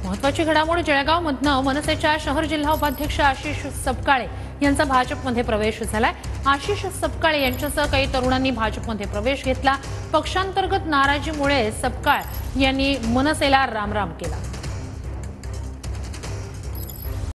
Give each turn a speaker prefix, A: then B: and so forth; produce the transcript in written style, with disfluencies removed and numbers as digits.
A: महत्त्वाची घडामोड जळगावमधनं मनसेच्या शहर जिल्हा उपाध्यक्ष आशिष सपकाळे यांचा भाजपमध्ये प्रवेश झालाय। आशिष सपकाळे यांच्यासह काही तरुणांनी भाजपमध्ये प्रवेश घेतला। पक्षांतर्गत नाराजीमुळे सपकाळ यांनी मनसेला रामराम केला।